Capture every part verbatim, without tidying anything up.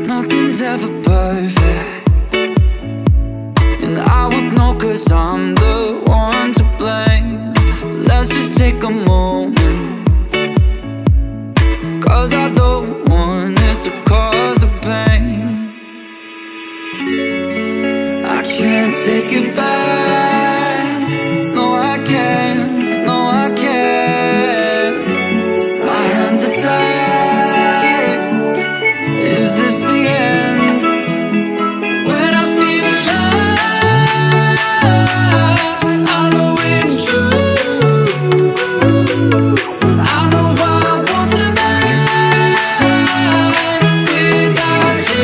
Nothing's ever perfect, and I would know, cause I'm the one to blame. Let's just take a moment, cause I don't want this to cause a pain. I can't take it back, no I can't, no I can't. My hands are tied, is this the end? When I feel alive, I know it's true. I know I won't survive without you.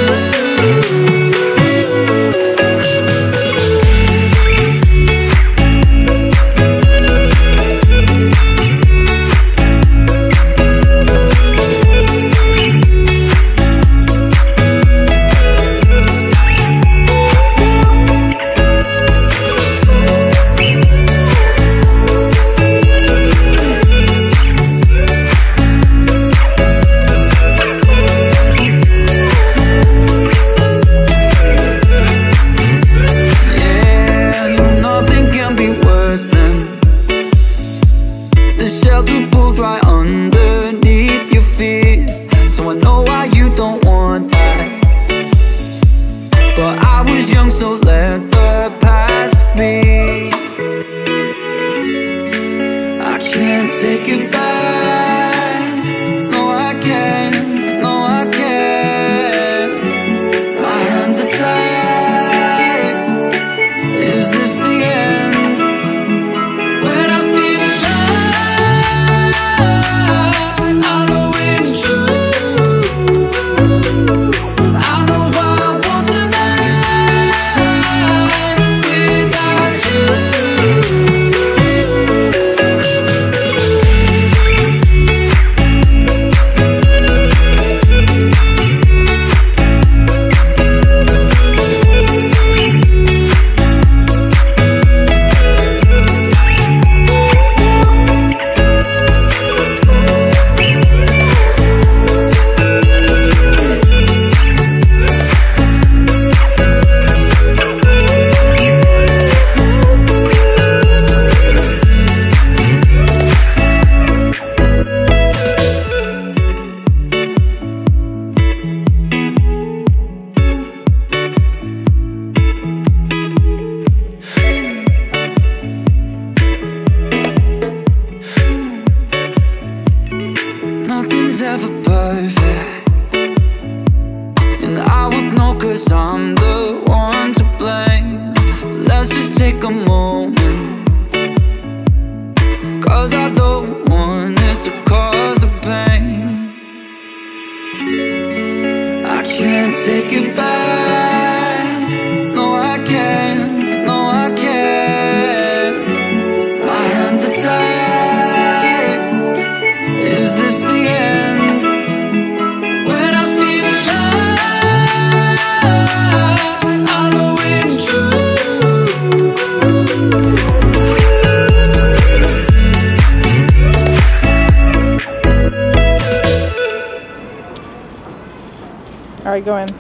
Alright, go in.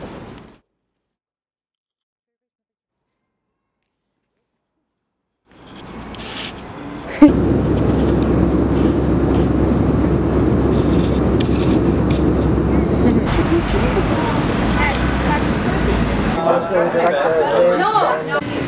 No.